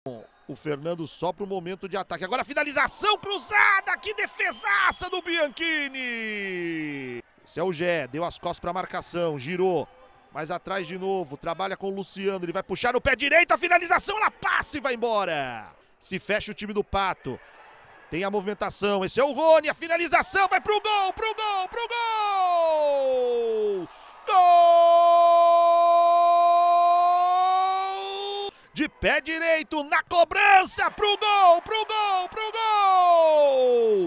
O Fernando só para o momento de ataque. Agora a finalização cruzada. Que defesaça do Bianchini. Esse é o Gé. Deu as costas para a marcação. Girou. Mais atrás de novo. Trabalha com o Luciano. Ele vai puxar no pé direito. A finalização. Ela passa e vai embora. Se fecha o time do Pato. Tem a movimentação. Esse é o Rony. A finalização. Vai pro gol. Pro gol. Pro gol. Gol! De pé direito, na cobrança, pro gol, pro gol, pro gol!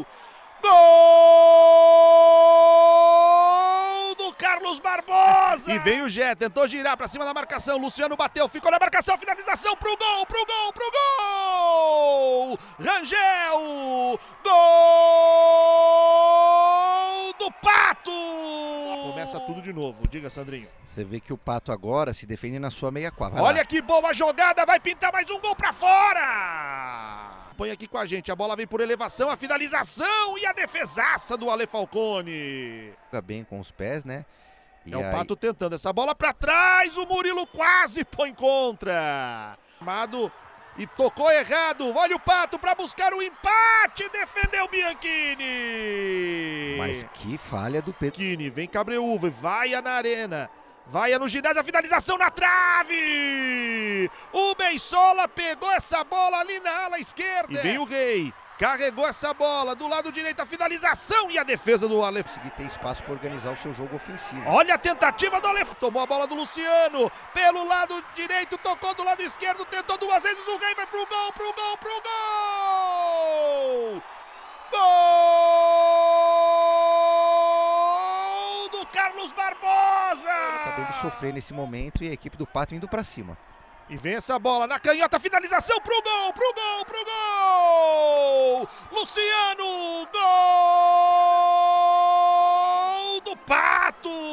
Gol do Carlos Barbosa! E veio o Gé, tentou girar pra cima da marcação, Luciano bateu, ficou na marcação, finalização pro gol, pro gol, pro gol! Rangel! Gol do Pato! Começa tudo de novo, diga, Sandrinho. Você vê que o Pato agora se defende na sua meia quadra. Olha que boa jogada, vai pintar mais um gol pra fora! Põe aqui com a gente, a bola vem por elevação, a finalização e a defesaça do Ale Falcone. Joga bem com os pés, né? E é o Pato tentando essa bola pra trás, o Murilo quase põe contra. Amado e tocou errado, olha o Pato pra buscar o empate, defendeu o Bianchini. Mas que falha do Pedro. Bianchini, vem Cabreúva, vai na arena. Vai no ginásio, a finalização na trave! O Beisola pegou essa bola ali na ala esquerda. E vem o Rei, carregou essa bola do lado direito, a finalização e a defesa do Ale. Conseguir ter espaço para organizar o seu jogo ofensivo. Olha a tentativa do Ale, tomou a bola do Luciano, pelo lado direito, tocou do lado esquerdo, tentou duas vezes, o Rei vai pro gol, pro gol, pro gol! Gol do Carlos Barbosa! Sabendo sofrer nesse momento e a equipe do Pato indo para cima. E vem essa bola na canhota, finalização pro gol, pro gol, pro gol! Luciano, gol do Pato!